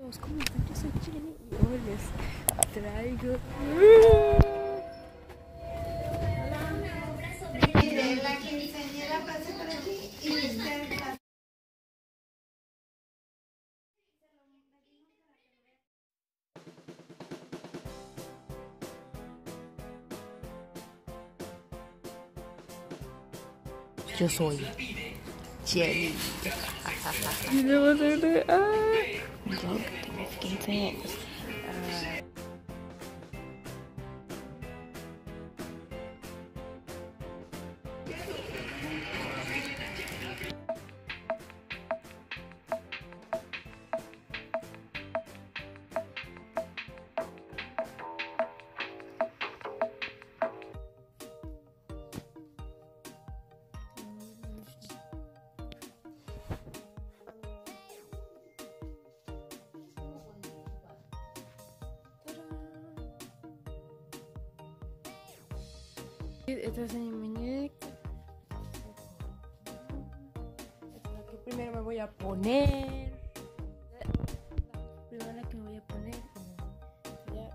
Los comentarios, soy Jenny y hoy les traigo la quinceañera pase por aquí y está. yo soy Jenny. Y luego se ve, Yo tengo 15 años. esta es mi muñeca. Esta es la que primero me voy a poner. Primero la que me voy a poner. Ya.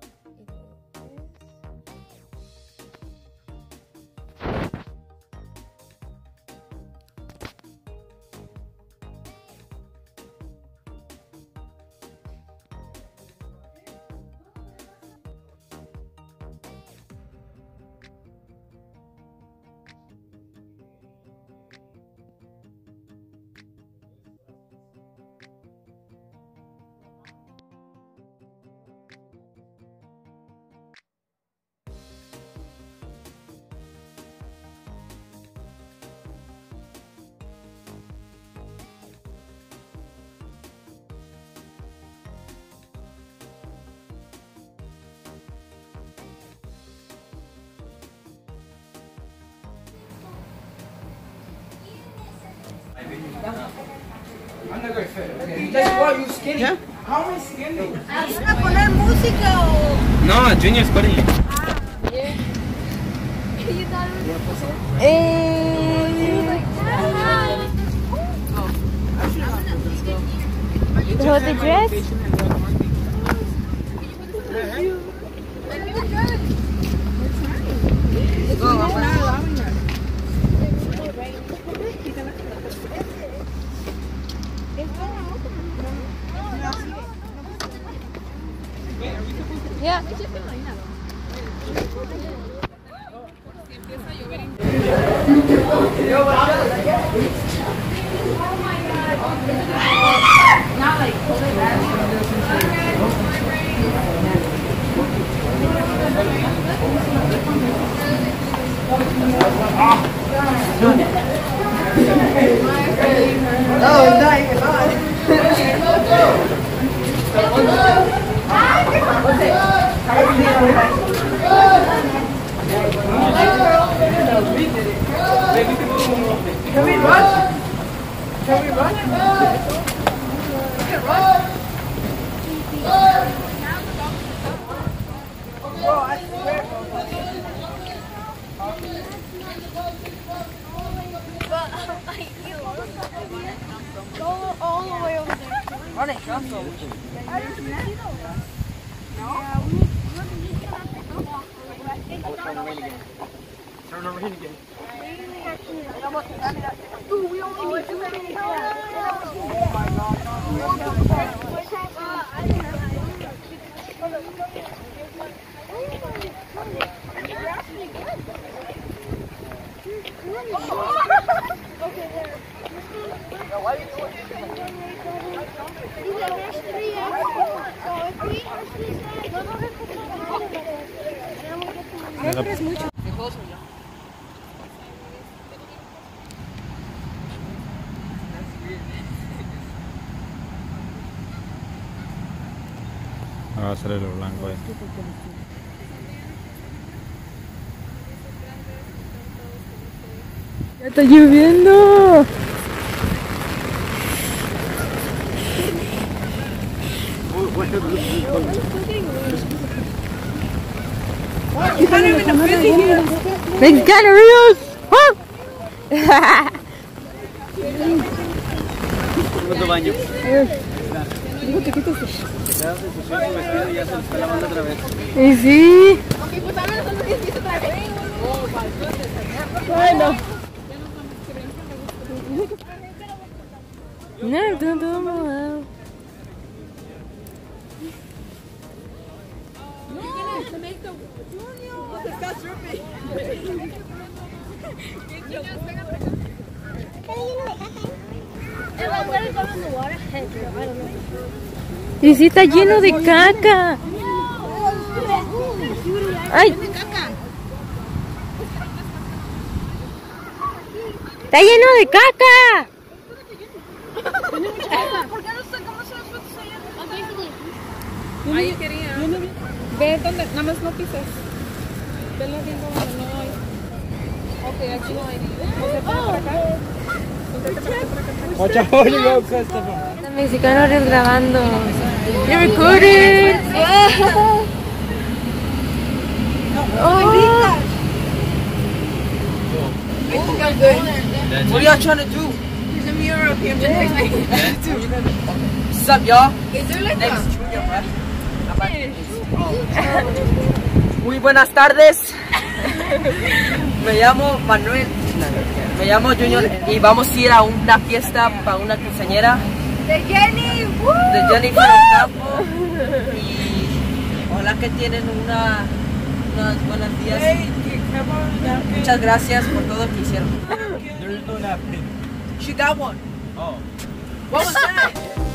I'm not going to fit. Okay. That's why you're skinny. Yeah. How am I skinny? ¿Vas a poner música o...? No, Junior's putting it. Hold the dress. Yeah. Can we run? Can we run? We can run. Bro, I swear, Go all the way over there. Run it, Castle. Turn the rain again. Ooh, we only need 2 minutes. Oh my God. Va a ser el blanco ahí. Ya está lloviendo. ¡Mexicanos! ¿Cuánto baño? No te quites. Se queda sin su vestido y ya se lo está lavando otra vez. Y sí. Ok, pues ahora son los 10 pies otra vez. Bueno. No, todo mal. Y sí está lleno de caca. Ay. Está lleno de caca. ¿Por qué no sacamos las fotos allá? Ahí quería. Ve donde, nada más no pises. Ve lo digo donde no hay. Ok, aquí no hay. ¿Usted para acá? Watch out, you go, Christopher. Los mexicanos grabando. You recorded. Oh. What are y'all trying to do? There's a mirror up here. What's up, y'all? Is there like Next Junior, Muy buenas tardes. Me llamo Manuel. Me llamo Junior y vamos a ir a una fiesta para una quinceañera de Jenny. De Jennifer Ocampo. Y ojalá que tienen unas buenas días. Muchas gracias por todo lo que hicieron. There's no napkin. She got one. Oh. What was that?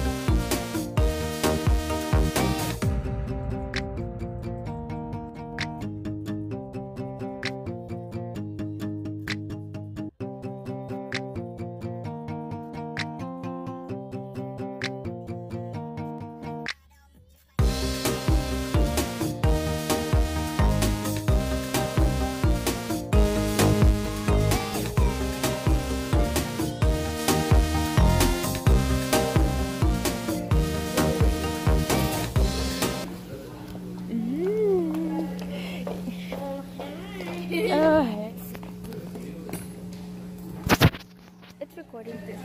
It's recording this,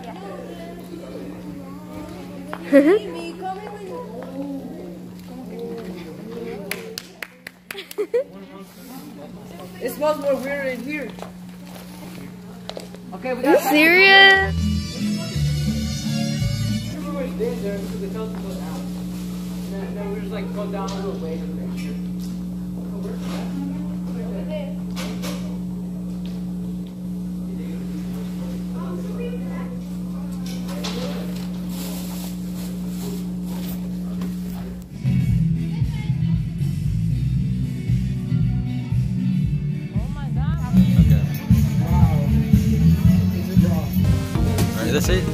It smells more weird in here. Okay, we got. Are you serious? Then we just like go down a little way. Alright, that's it.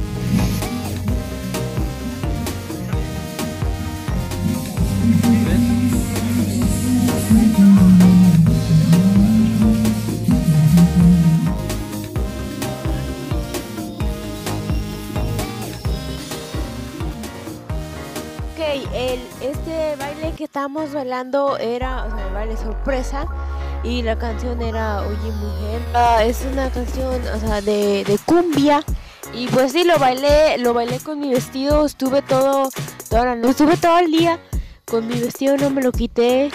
Este baile que estábamos bailando era, o sea, el baile sorpresa y la canción era Oye Mujer. Es una canción, o sea, de cumbia y pues sí, lo bailé con mi vestido, estuve toda la noche, estuve todo el día con mi vestido, no me lo quité.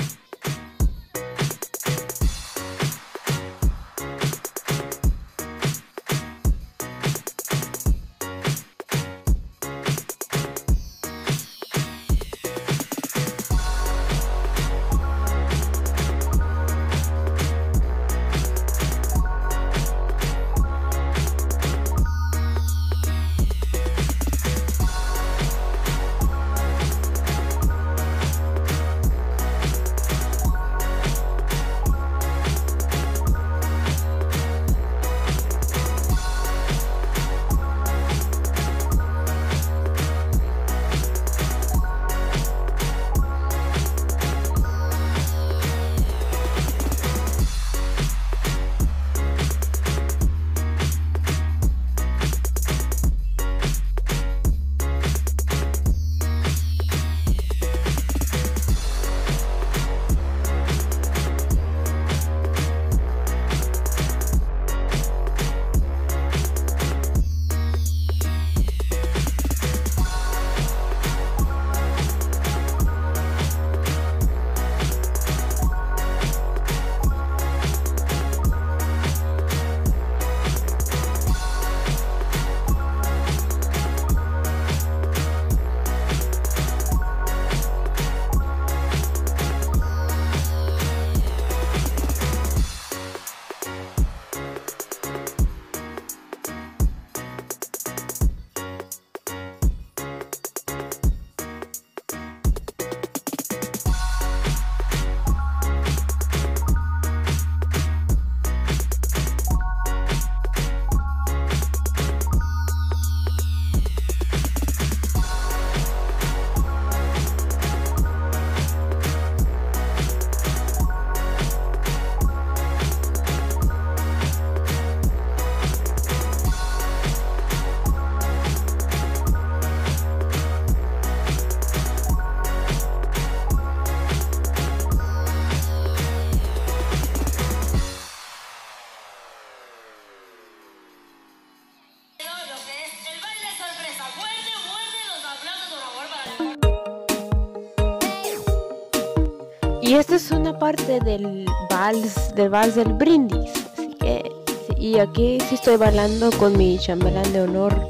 Y esta es una parte del vals del brindis. Así que, sí, y aquí sí estoy bailando con mi chambelán de honor.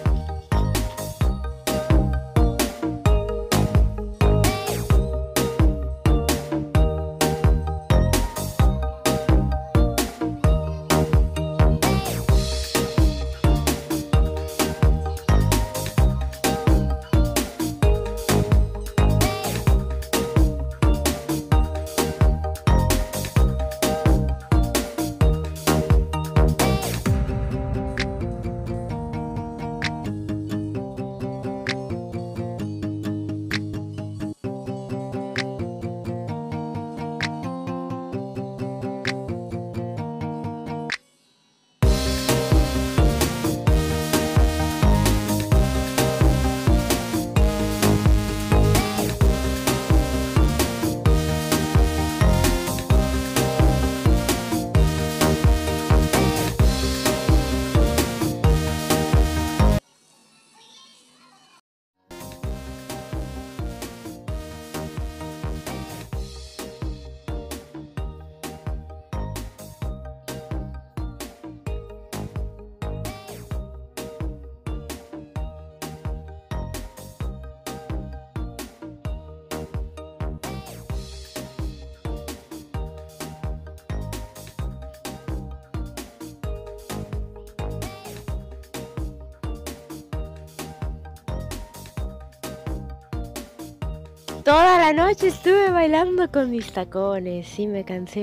Toda la noche estuve bailando con mis tacones y me cansé.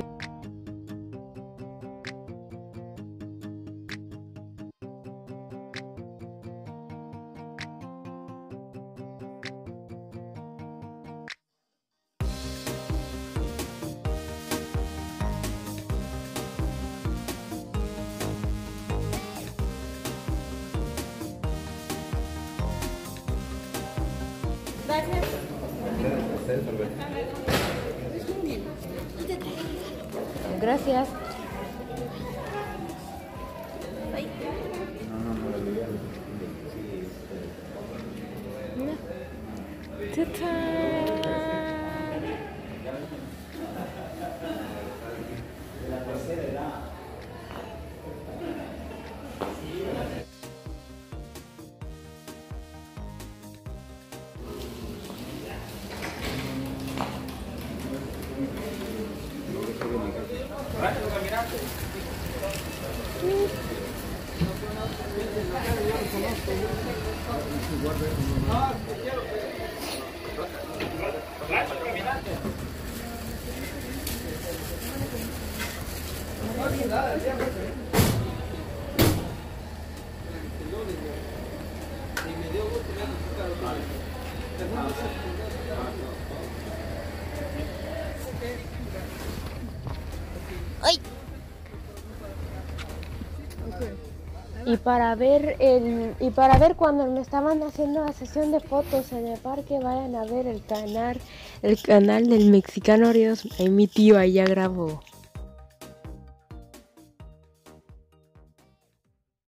Gracias. Y para ver cuando me estaban haciendo la sesión de fotos en el parque, vayan a ver el canal del Mexicano Ríos. Ahí mi tío allá grabó.